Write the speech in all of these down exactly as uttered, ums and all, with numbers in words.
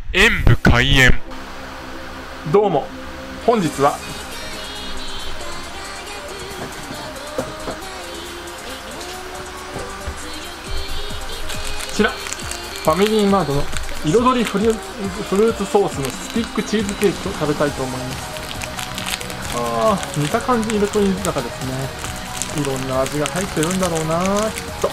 演武開演。 どうも、本日はこちらファミリーマートの彩りフルフルーツソースのスティックチーズケーキを食べたいと思います。あー、見た感じ彩り豊かですね。いろんな味が入ってるんだろうなー、きっと。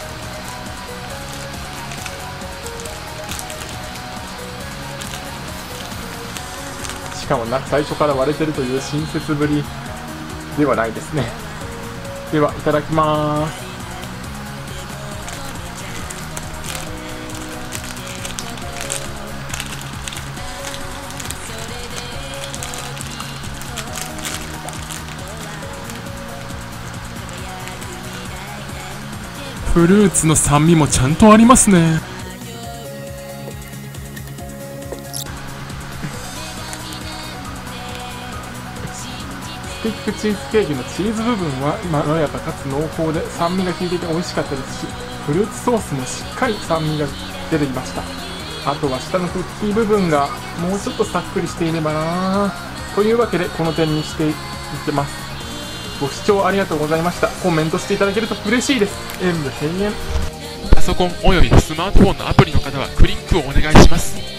しかもな、最初から割れてるという親切ぶりではないですね。では、いただきます。 フルーツの酸味もちゃんとありますね。 スティックチーズケーキのチーズ部分はまろやかかつ濃厚で酸味が効いていて美味しかったですし、フルーツソースもしっかり酸味が出ていました。あとは下のクッキー部分がもうちょっとさっくりしていればなというわけでこの点にしていってます。ご視聴ありがとうございました。コメントしていただけると嬉しいです。演武閉園。 パソコンおよびスマートフォンのアプリの方はクリックをお願いします。